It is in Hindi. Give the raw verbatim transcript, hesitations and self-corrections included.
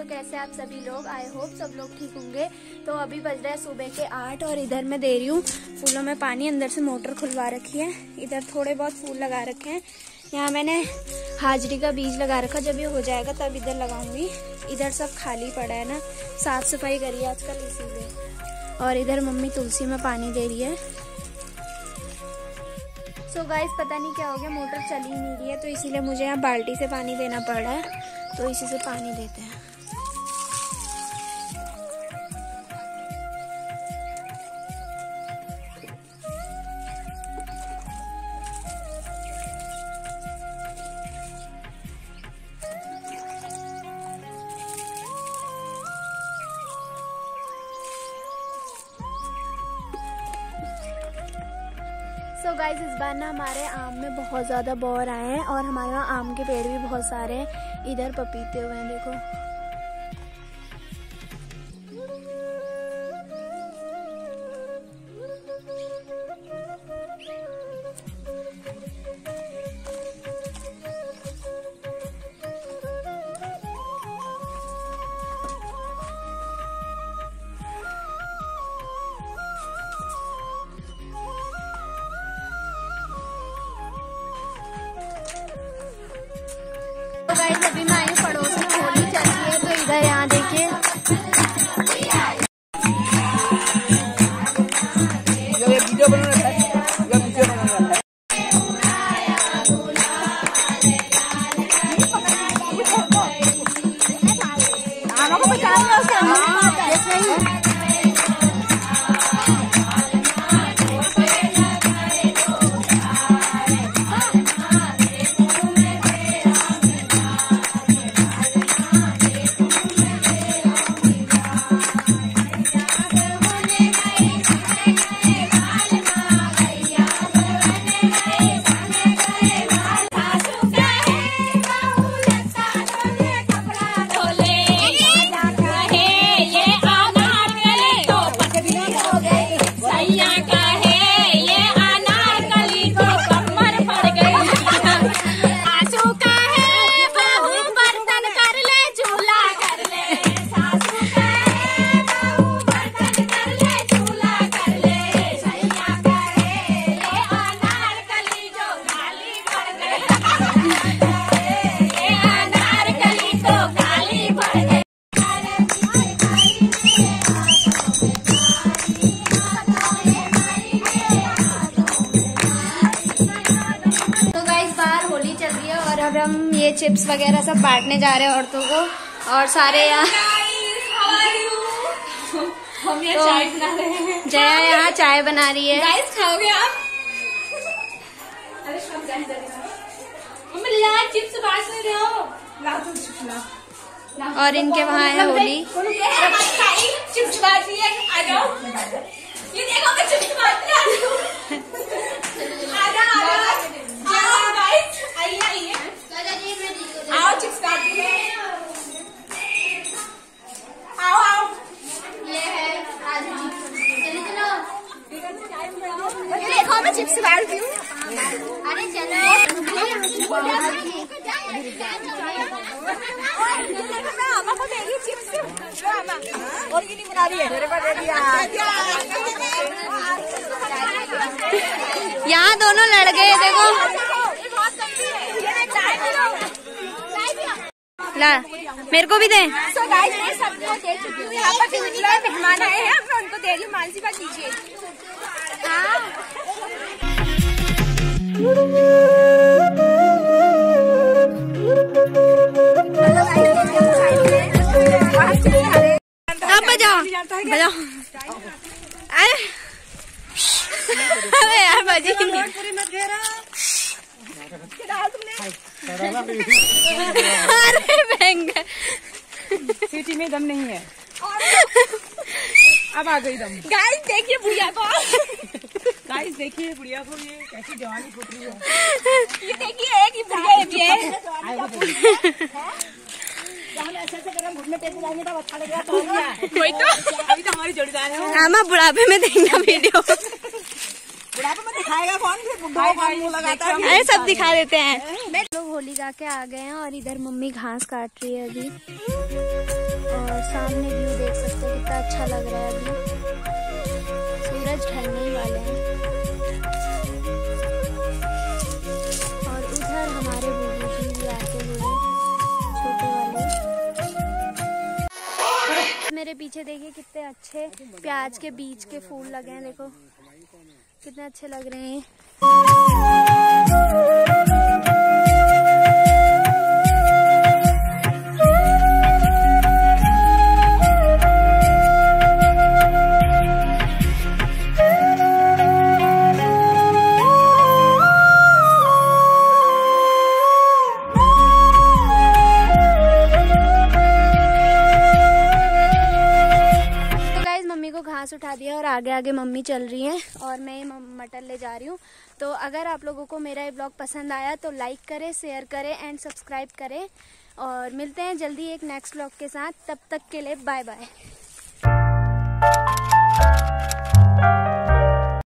कैसे आप सभी लोग? आई होप सब लोग ठीक होंगे। तो अभी बज रहा है सुबह के आठ और इधर मैं दे रही हूँ फूलों में पानी। अंदर से मोटर खुलवा रखी है। इधर थोड़े बहुत फूल लगा रखे हैं। यहाँ मैंने हाजरी का बीज लगा रखा, जब ये हो जाएगा तब इधर लगाऊंगी। इधर सब खाली पड़ा है ना, साफ सफाई करी है आजकल इसीलिए। और इधर मम्मी तुलसी में पानी दे रही है। सो so गाइस पता नहीं क्या हो गया, मोटर चल ही नहीं रही है, तो इसीलिए मुझे यहाँ बाल्टी से पानी देना पड़ रहा है। तो इसी से पानी देते हैं। सो so गाइज इस बार ना हमारे आम में बहुत ज़्यादा बौर आए हैं और हमारे वहाँ आम के पेड़ भी बहुत सारे हैं। इधर पपीते हुए हैं देखो। तो गाइस अभी मैं आई पड़ोस में, होली चल रही है। तो इधर यहाँ देखिए वीडियो बना रहा है। अब हम ये चिप्स वगैरह सब बांटने जा रहे हैं औरतों को। और सारे यहाँ हम यहाँ चाय बना रहे हैं। जया यहाँ चाय बना रही है। गाइस खाओगे आप? अरे मम्मी ला चिप्स बांट नहीं रहे हो। ला तुम चिप्स ला। और इनके वहाँ है होली। चिप्स बांट रही है, आ जाओ। ये देखो मैं चिप्स बांट रही हूँ। आ जाओ आ जाओ गाइस, आइए आइए आओ चिप्स काट रही है। आओ आओ, ये है चलो चलो। ये देखो मैं चिप्स काटती हूँ। अरे चलो मैं आमा को दे रही चिप्स। और ये नहीं बना रही है, मेरे को दे दिया। यहाँ दोनों लड़ गए देखो। ला मेरे को भी दे। so guys, मैं सबको दे चुकी हूँ। यहाँ पर जितने मेहमान आए हैं मैं उनको दे रही हूँ। मानसी का दीजिए। आप बजाओ बजाओ। अरे यार बजी अरे महंगा सिटी में दम नहीं है। अब आ गई दम। गाइस देखिए बुढ़िया को। गाइस देखिए बुढ़िया को, ये कैसी जवानी फूट रही है। ये देखिए एक ही बुढ़िया है। ऐसे ऐसे गरम घुटने टेस्ट जाएंगे तब अच्छा लगेगा। तो वही तो अभी तो हमारी जोड़ीदार है। आमा बुढ़ापे में देंगे वीडियो। बुढ़ापे में दिखाएगा कौन, फिर बुढ़ाओ कौन मुंह लगाता है। अरे सब दिखा देते हैं। लोग होली गा के आ गए हैं और इधर मम्मी घास काट रही है अभी। सामने व्यू देख सकते हो कितना अच्छा लग रहा है। अभी सूरज ढलने ही वाले हैं और उधर हमारे बूढ़ी जी भी आते हुए छोटे वाले। मेरे पीछे देखिए कितने अच्छे प्याज के बीज के फूल लगे हैं, देखो कितने अच्छे लग रहे हैं। घास उठा दिया और आगे आगे मम्मी चल रही हैं और मैं मटर ले जा रही हूँ। तो अगर आप लोगों को मेरा ये ब्लॉग पसंद आया तो लाइक करें, शेयर करें एंड सब्सक्राइब करें और मिलते हैं जल्दी एक नेक्स्ट ब्लॉग के साथ। तब तक के लिए बाय बाय।